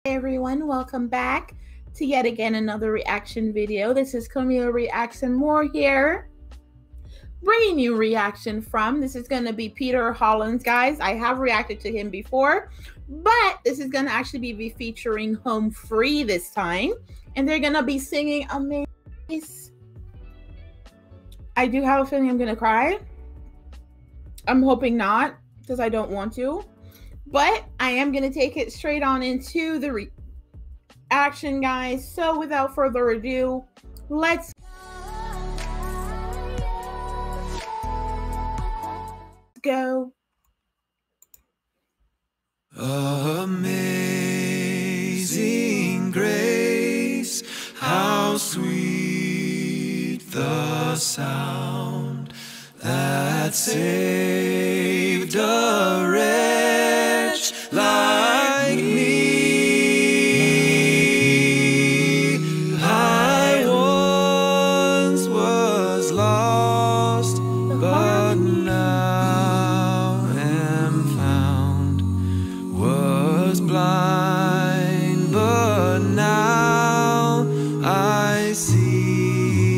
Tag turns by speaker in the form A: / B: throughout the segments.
A: Hey everyone, welcome back to yet again another reaction video. This is Camila Reacts and More here, bringing you reaction from, this is going to be Peter Hollens, guys. I have reacted to him before, but this is going to actually be featuring Home Free this time, and they're going to be singing Amazing. I do have a feeling I'm going to cry. I'm hoping not, because I don't want to. But I am going to take it straight on into the reaction, guys. So without further ado, let's go.
B: Amazing grace, how sweet the sound that saved a wretch like me. I once was lost, but now am found. Was blind, but now I see.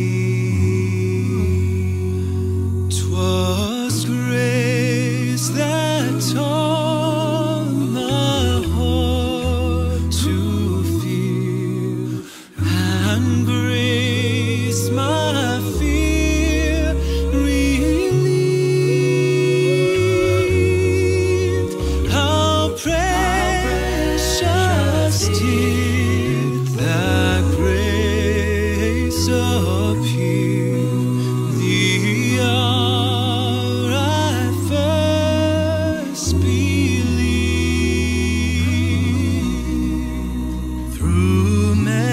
B: 'Twas grace that taught my heart to fear, and grace my fear relieved. How precious did that grace appear the hour I first believed. Through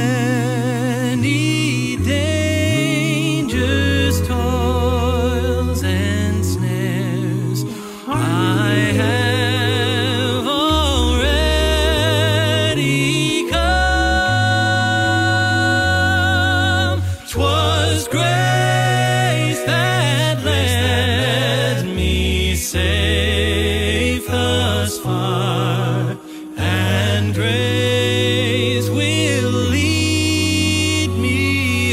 B: many dangers, toils, and snares, I have already come. 'Twas grace that led me safe thus far, and grace will lead me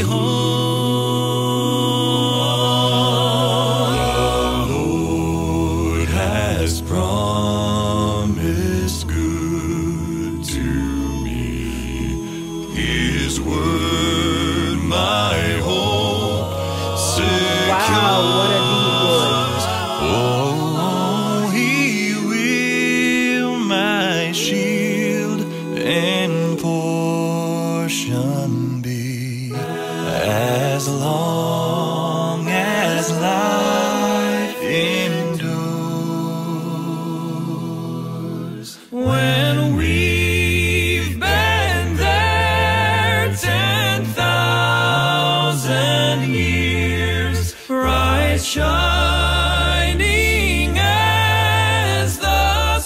B: home. The Lord has promised good to me, His word my hope secures.
A: Wow, what a deep voice.
B: Oh, He will my shield and portion be, as long as life endures. When we've been there 10,000 years, bright shining as the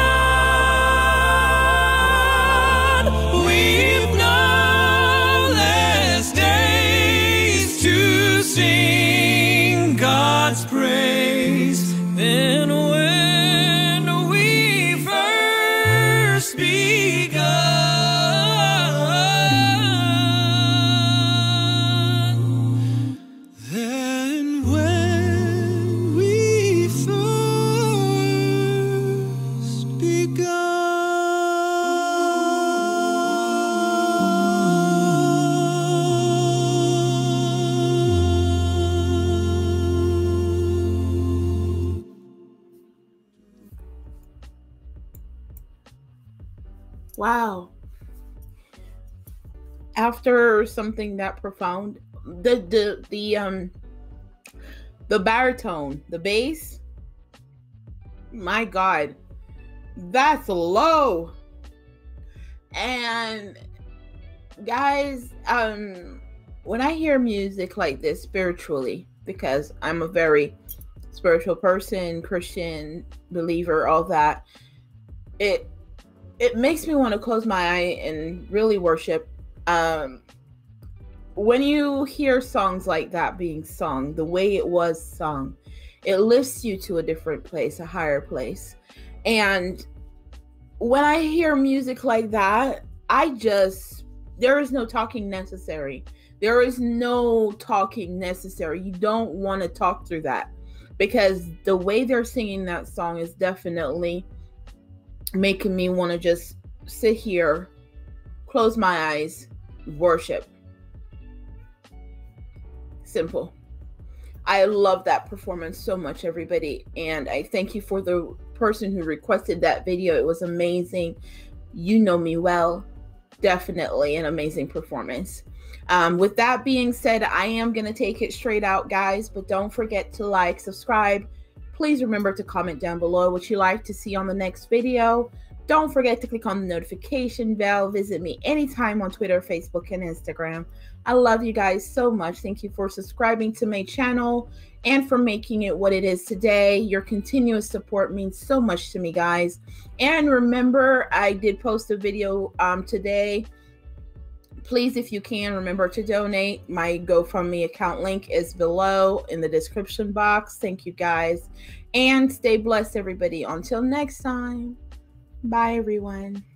B: sun, we've no less days to sing God's praise than when we first begun. Then when we first begun.
A: Wow. After something that profound, the baritone, the bass, my God, that's low. And guys, when I hear music like this spiritually, because I'm a very spiritual person, Christian believer, all that, it makes me want to close my eye and really worship. When you hear songs like that being sung, the way it was sung, it lifts you to a different place, a higher place. And when I hear music like that, there is no talking necessary. There is no talking necessary. You don't want to talk through that, because the way they're singing that song is definitely making me want to just sit here, close my eyes, worship. Simple. I love that performance so much, everybody. And I thank you for the person who requested that video. It was amazing. You know me well. Definitely an amazing performance. With that being said, I am going to take it straight out, guys. But don't forget to like, subscribe. Please remember to comment down below what you like to see on the next video. Don't forget to click on the notification bell. Visit me anytime on Twitter, Facebook, and Instagram. I love you guys so much. Thank you for subscribing to my channel and for making it what it is today. Your continuous support means so much to me, guys. And remember, I did post a video today. Please, if you can, remember to donate. My GoFundMe account link is below in the description box. Thank you, guys. And stay blessed, everybody. Until next time. Bye, everyone.